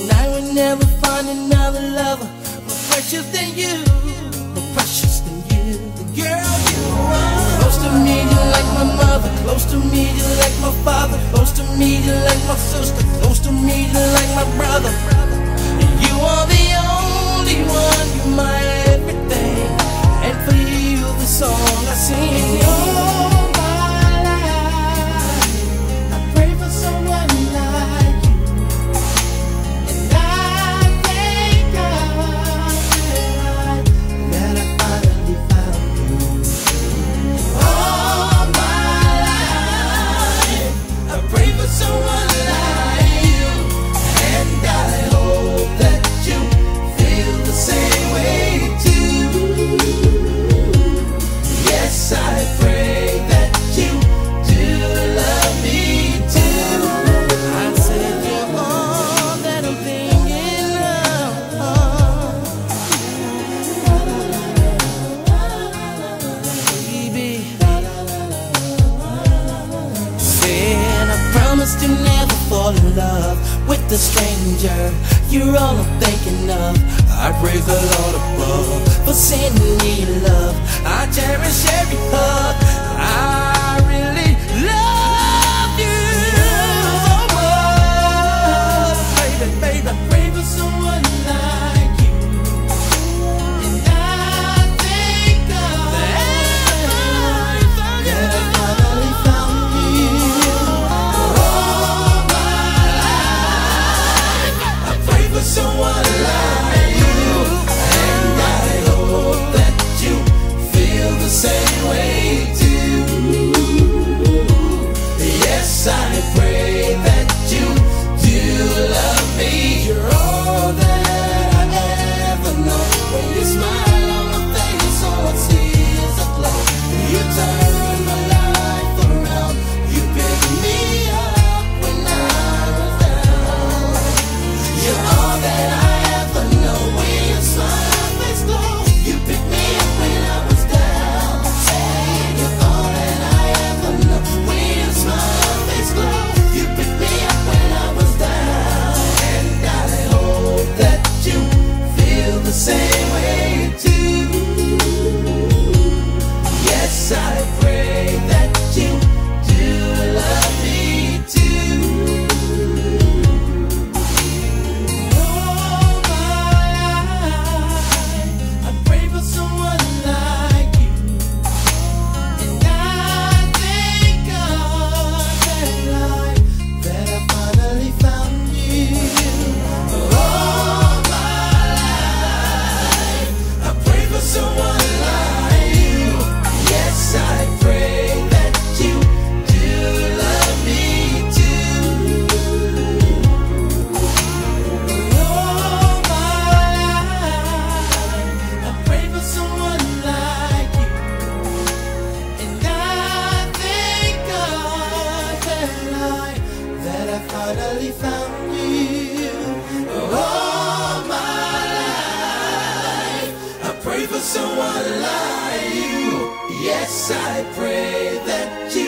And I would never find another lover more precious than you, more precious than you. The girl you are. Close to me, you're like my mother. Close to me, you're like my father. Close to me, you're like my sister. Close to me, you're like my brother. And you are the only one, you're my everything. And for you, the song I sing. All my life, I pray for someone like you, and I thank God that I finally found you. All my life, I pray for someone like you, and I hope that you feel the same way too. Yes, I pray that you do love me too. I said you're all that I'm thinking of, baby. Said I promised to never fall in love with a stranger. You're all I'm thinking of. I praise the Lord above for sending me love. I cherish every hug. I really love you so much, baby, baby. I pray for someone like you, and I thank God that I finally found you. All my life, I pray for someone like you, and I hope that you feel the same way too. Yes, I pray that you do love me. You're all that I ever know. When you smile on my face, all I see is a glow. You turn my life around. You pick me up when I was down. You're all that I ever know. When you smile, my face glow. You pick me up when I was down. Say you're all that I ever know. When you smile, my face glow. You pick me up when I was down, and I hope that you feel the same way too. Yes, I pray that you do love me too. All my life, I pray for someone like you, and I thank God that I finally found you. All my life, I pray for someone like you. Yes, I pray that you do love me too. All my life, I pray for someone like you, and I thank God that I finally found you. All my life, I pray for someone like you. Yes, I pray that you